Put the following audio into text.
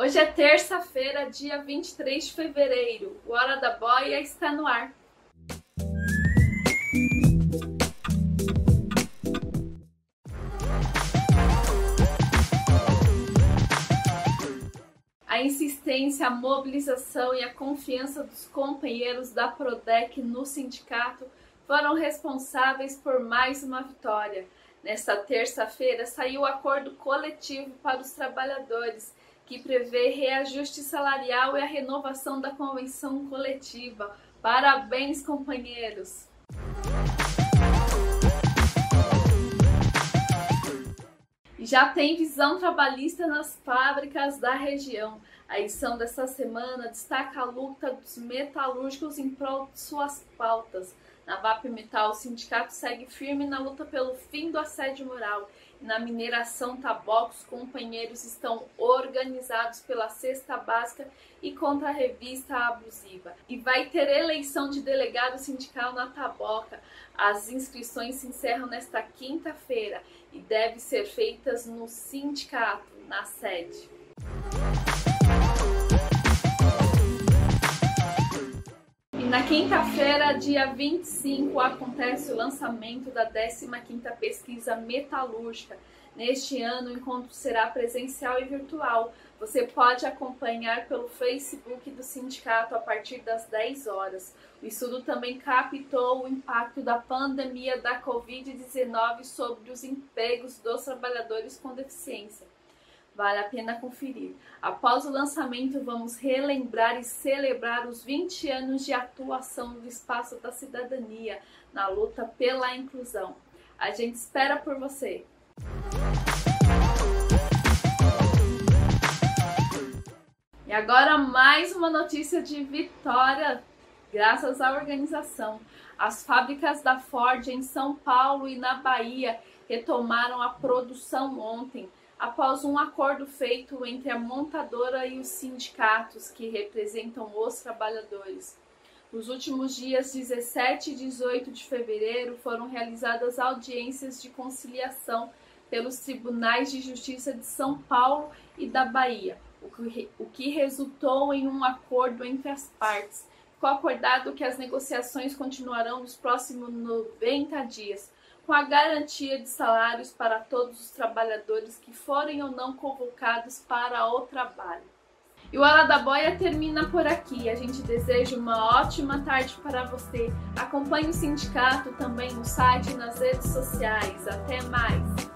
Hoje é terça-feira, dia 23 de fevereiro. O Hora da Boia está no ar. A insistência, a mobilização e a confiança dos companheiros da Prodec no sindicato foram responsáveis por mais uma vitória. Nesta terça-feira saiu o acordo coletivo para os trabalhadores, que prevê reajuste salarial e a renovação da convenção coletiva. Parabéns, companheiros! Já tem visão trabalhista nas fábricas da região. A edição desta semana destaca a luta dos metalúrgicos em prol de suas pautas. Na Vapmetal, o sindicato segue firme na luta pelo fim do assédio moral. E na mineração Taboca, os companheiros estão organizados pela Cesta Básica e contra a revista abusiva. E vai ter eleição de delegado sindical na Taboca. As inscrições se encerram nesta quinta-feira e devem ser feitas no sindicato, na sede. Na quinta-feira, dia 25, acontece o lançamento da 15ª Pesquisa Metalúrgica. Neste ano, o encontro será presencial e virtual. Você pode acompanhar pelo Facebook do sindicato a partir das 10 horas. O estudo também captou o impacto da pandemia da Covid-19 sobre os empregos dos trabalhadores com deficiência. Vale a pena conferir. Após o lançamento, vamos relembrar e celebrar os 20 anos de atuação do Espaço da Cidadania na luta pela inclusão. A gente espera por você! E agora mais uma notícia de vitória, graças à organização. As fábricas da Ford em São Paulo e na Bahia retomaram a produção ontem, após um acordo feito entre a montadora e os sindicatos que representam os trabalhadores. Nos últimos dias 17 e 18 de fevereiro foram realizadas audiências de conciliação pelos tribunais de justiça de São Paulo e da Bahia, o que resultou em um acordo entre as partes. Ficou acordado que as negociações continuarão nos próximos 90 dias, com a garantia de salários para todos os trabalhadores que forem ou não convocados para o trabalho. E o Hora da Boia termina por aqui. A gente deseja uma ótima tarde para você. Acompanhe o sindicato também no site e nas redes sociais. Até mais!